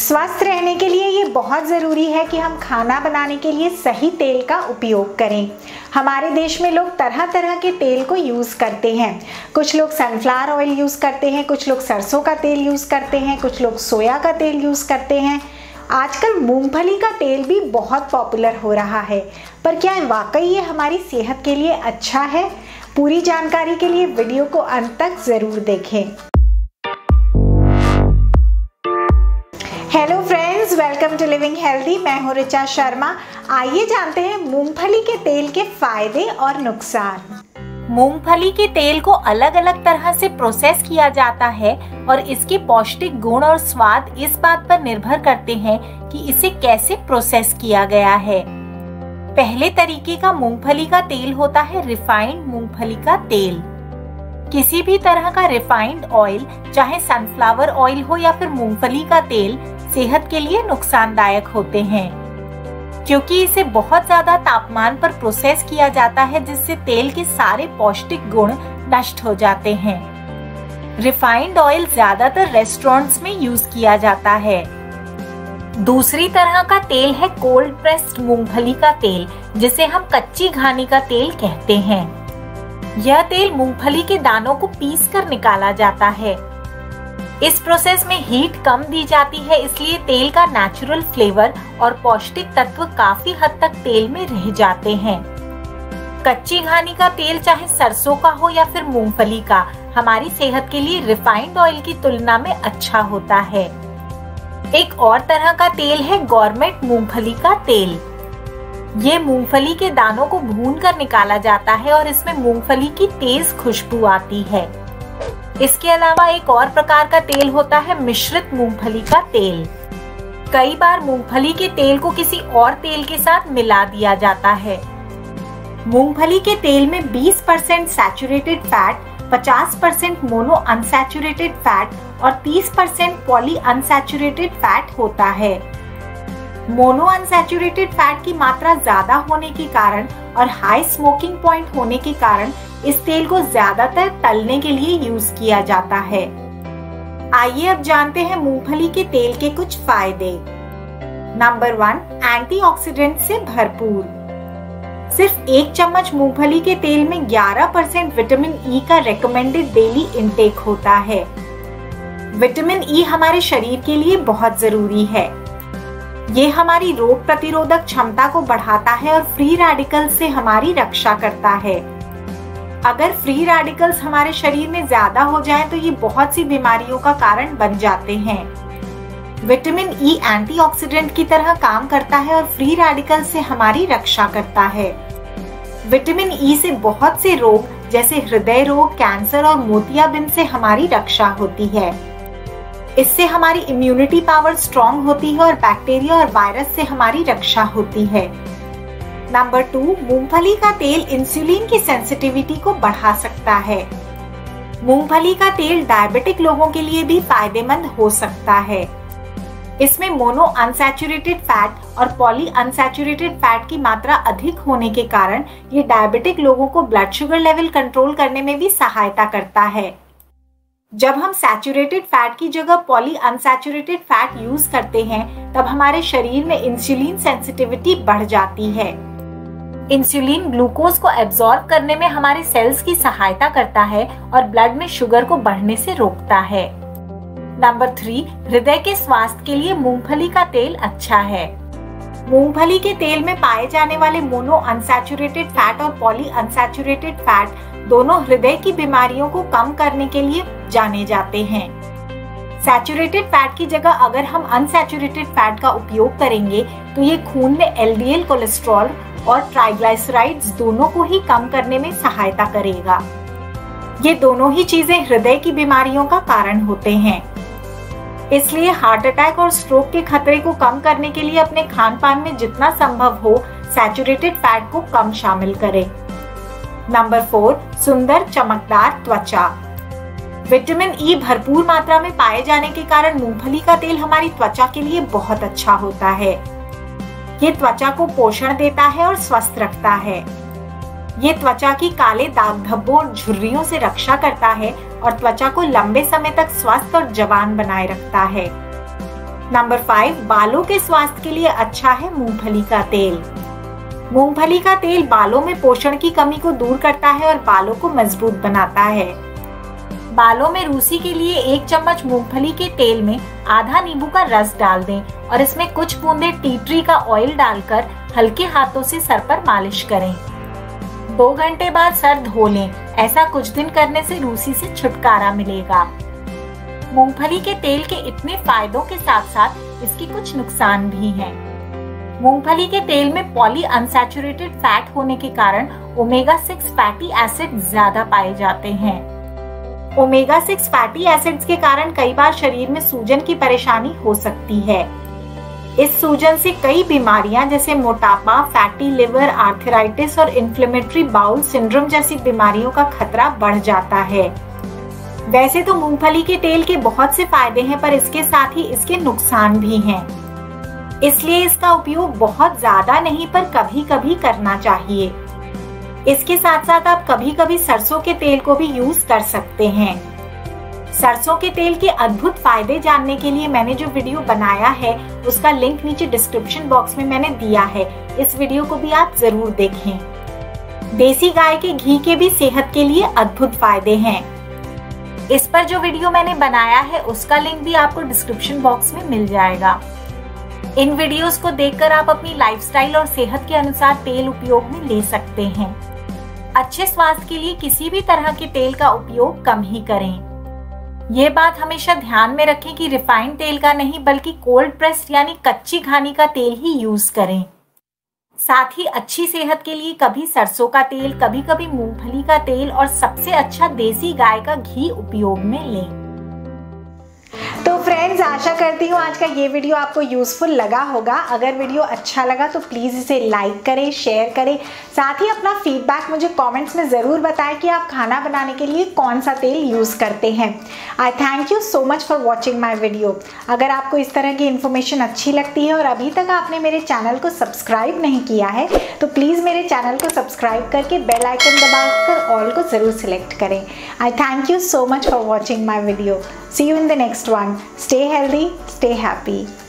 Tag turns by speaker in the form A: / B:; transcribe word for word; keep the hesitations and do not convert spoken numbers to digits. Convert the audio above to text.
A: स्वस्थ रहने के लिए ये बहुत ज़रूरी है कि हम खाना बनाने के लिए सही तेल का उपयोग करें। हमारे देश में लोग तरह तरह के तेल को यूज़ करते हैं। कुछ लोग सनफ्लावर ऑयल यूज़ करते हैं, कुछ लोग सरसों का तेल यूज़ करते हैं, कुछ लोग सोया का तेल यूज़ करते हैं। आजकल मूंगफली का तेल भी बहुत पॉपुलर हो रहा है, पर क्या वाकई ये हमारी सेहत के लिए अच्छा है? पूरी जानकारी के लिए वीडियो को अंत तक ज़रूर देखें। Hello friends, welcome to living healthy. मैं हूं ऋचा शर्मा। आइए जानते हैं मूंगफली के तेल के फायदे और नुकसान।
B: मूंगफली के तेल को अलग अलग तरह से प्रोसेस किया जाता है और इसके पौष्टिक गुण और स्वाद इस बात पर निर्भर करते हैं कि इसे कैसे प्रोसेस किया गया है। पहले तरीके का मूंगफली का तेल होता है रिफाइंड मूंगफली का तेल। किसी भी तरह का रिफाइंड ऑयल, चाहे सनफ्लावर ऑयल हो या फिर मूंगफली का तेल, सेहत के लिए नुकसानदायक होते हैं क्योंकि इसे बहुत ज्यादा तापमान पर प्रोसेस किया जाता है, जिससे तेल के सारे पौष्टिक गुण नष्ट हो जाते हैं। रिफाइंड ऑयल ज्यादातर रेस्टोरेंट्स में यूज किया जाता है। दूसरी तरह का तेल है कोल्ड प्रेस्ड मूंगफली का तेल, जिसे हम कच्ची घानी का तेल कहते हैं। यह तेल मूंगफली के दानों को पीस कर निकाला जाता है। इस प्रोसेस में हीट कम दी जाती है, इसलिए तेल का नेचुरल फ्लेवर और पौष्टिक तत्व काफी हद तक तेल में रह जाते हैं। कच्ची घानी का तेल चाहे सरसों का हो या फिर मूंगफली का, हमारी सेहत के लिए रिफाइंड ऑयल की तुलना में अच्छा होता है। एक और तरह का तेल है गौरमेट मूंगफली का तेल। ये मूंगफली के दानों को भून कर निकाला जाता है और इसमें मूंगफली की तेज खुशबू आती है। इसके अलावा एक और प्रकार का तेल होता है मिश्रित मूंगफली का तेल। कई बार मूंगफली के तेल को किसी और तेल के साथ मिला दिया जाता है। मूंगफली के तेल में बीस परसेंट सैचुरेटेड फैट, पचास परसेंट मोनो अनसैचुरेटेड फैट और तीस परसेंट पॉली अनसैचुरेटेड फैट होता है। मोनो अनसैचुरेटेड फैट की मात्रा ज्यादा होने के कारण और हाई स्मोकिंग पॉइंट होने के कारण इस तेल को ज्यादातर तलने के लिए यूज किया जाता है। आइए अब जानते हैं मूंगफली के तेल के कुछ फायदे। नंबर वन, एंटीऑक्सीडेंट से भरपूर। सिर्फ एक चम्मच मूंगफली के तेल में ग्यारह परसेंट विटामिन ई का रेकमेंडेड डेली इंटेक होता है। विटामिन ई हमारे शरीर के लिए बहुत जरूरी है। ये हमारी रोग प्रतिरोधक क्षमता को बढ़ाता है और फ्री रेडिकल्स से हमारी रक्षा करता है। अगर फ्री रेडिकल्स हमारे शरीर में ज्यादा हो जाएं तो ये बहुत सी बीमारियों का कारण बन जाते हैं। विटामिन ई एंटीऑक्सीडेंट की तरह काम करता है और फ्री रेडिकल्स से हमारी रक्षा करता है। विटामिन ई से बहुत से रोग जैसे हृदय रोग, कैंसर और मोतियाबिंद से हमारी रक्षा होती है। इससे हमारी इम्यूनिटी पावर स्ट्रॉन्ग होती है और बैक्टीरिया और वायरस से हमारी रक्षा होती है। नंबर टू, मूंगफली का तेल इंसुलिन की सेंसिटिविटी को बढ़ा सकता है। मूंगफली का तेल डायबिटिक लोगों के लिए भी फायदेमंद हो सकता है। इसमें मोनो अनसैचुरेटेड फैट और पॉली अनसैचुरेटेड फैट की मात्रा अधिक होने के कारण ये डायबिटिक लोगों को ब्लड शुगर लेवल कंट्रोल करने में भी सहायता करता है। जब हम सैचुरेटेड फैट की जगह पॉली अनसैचुरेटेड फैट यूज करते हैं, तब हमारे शरीर में इंसुलिन सेंसिटिविटी बढ़ जाती है। इंसुलिन ग्लूकोज को एब्जॉर्ब करने में हमारे सेल्स की सहायता करता है और ब्लड में शुगर को बढ़ने से रोकता है। नंबर थ्री, हृदय के स्वास्थ्य के लिए मूंगफली का तेल अच्छा है। मूंगफली के तेल में पाए जाने वाले मोनो अनसैचुरेटेड फैट और पॉली अनसैचुरेटेड फैट दोनों हृदय की बीमारियों को कम करने के लिए जाने जाते हैं। सैचुरेटेड फैट की जगह अगर हम अनसैचुरेटेड फैट का उपयोग करेंगे तो ये खून में एलडीएल कोलेस्ट्रॉल और ट्राइग्लिसराइड्स दोनों को ही कम करने में सहायता करेगा। ये दोनों ही चीजें हृदय की बीमारियों का कारण होते हैं। इसलिए हार्ट अटैक और स्ट्रोक के खतरे को कम करने के लिए अपने खान पान में जितना संभव हो सैचुरेटेड फैट को कम शामिल करें। नंबर फोर, सुंदर चमकदार त्वचा। विटामिन ई भरपूर मात्रा में पाए जाने के कारण मूंगफली का तेल हमारी त्वचा के लिए बहुत अच्छा होता है। ये त्वचा को पोषण देता है और स्वस्थ रखता है। ये त्वचा की काले दाग धब्बों और झुर्रियों से रक्षा करता है और त्वचा को लंबे समय तक स्वस्थ और जवान बनाए रखता है। नंबर फाइव, बालों के स्वास्थ्य के लिए अच्छा है मूंगफली का तेल। मूंगफली का तेल बालों में पोषण की कमी को दूर करता है और बालों को मजबूत बनाता है। बालों में रूसी के लिए एक चम्मच मूंगफली के तेल में आधा नींबू का रस डाल दें और इसमें कुछ बूंदे टी ट्री का ऑयल डालकर हल्के हाथों से सर पर मालिश करें। दो घंटे बाद सर धो लें। ऐसा कुछ दिन करने से रूसी से छुटकारा मिलेगा। मूंगफली के तेल के इतने फायदों के साथ साथ इसके कुछ नुकसान भी हैं। मूंगफली के तेल में पॉली अनसैचुरेटेड फैट होने के कारण ओमेगा सिक्स फैटी एसिड ज्यादा पाए जाते हैं। ओमेगा सिक्स फैटी एसिड्स के कारण कई बार शरीर में सूजन की परेशानी हो सकती है। इस सूजन से कई बीमारियां जैसे मोटापा, फैटी लिवर, आर्थराइटिस और इन्फ्लेमेटरी बाउल सिंड्रोम जैसी बीमारियों का खतरा बढ़ जाता है। वैसे तो मूंगफली के तेल के बहुत से फायदे हैं, पर इसके साथ ही इसके नुकसान भी हैं। इसलिए इसका उपयोग बहुत ज्यादा नहीं पर कभी कभी करना चाहिए। इसके साथ साथ आप कभी कभी सरसों के तेल को भी यूज कर सकते हैं। सरसों के तेल के अद्भुत फायदे जानने के लिए मैंने जो वीडियो बनाया है उसका लिंक नीचे डिस्क्रिप्शन बॉक्स में मैंने दिया है। इस वीडियो को भी आप जरूर देखें। देसी गाय के घी के भी सेहत के लिए अद्भुत फायदे हैं। इस पर जो वीडियो मैंने बनाया है उसका लिंक भी आपको डिस्क्रिप्शन बॉक्स में मिल जाएगा। इन वीडियोस को देखकर आप अपनी लाइफस्टाइल और सेहत के अनुसार तेल उपयोग में ले सकते हैं। अच्छे स्वास्थ्य के लिए किसी भी तरह के तेल का उपयोग कम ही करें। ये बात हमेशा ध्यान में रखें कि रिफाइंड तेल का नहीं बल्कि कोल्ड प्रेस्ड यानी कच्ची घानी का तेल ही यूज करें। साथ ही अच्छी सेहत के लिए कभी सरसों का तेल, कभी कभी मूंगफली का तेल और सबसे अच्छा देसी गाय का घी उपयोग में लें।
A: तो फ्रेंड्स, आशा करती हूँ आज का ये वीडियो आपको यूजफुल लगा होगा। अगर वीडियो अच्छा लगा तो प्लीज़ इसे लाइक करें, शेयर करें। साथ ही अपना फीडबैक मुझे कमेंट्स में ज़रूर बताएं कि आप खाना बनाने के लिए कौन सा तेल यूज़ करते हैं। I thank you so much for watching my video. अगर आपको इस तरह की इन्फॉर्मेशन अच्छी लगती है और अभी तक आपने मेरे चैनल को सब्सक्राइब नहीं किया है तो प्लीज़ मेरे चैनल को सब्सक्राइब करके बेल आइकन दबाकर ऑल को ज़रूर सिलेक्ट करें। I thank you so much for watching my video. See you in the next one. Stay healthy, stay happy.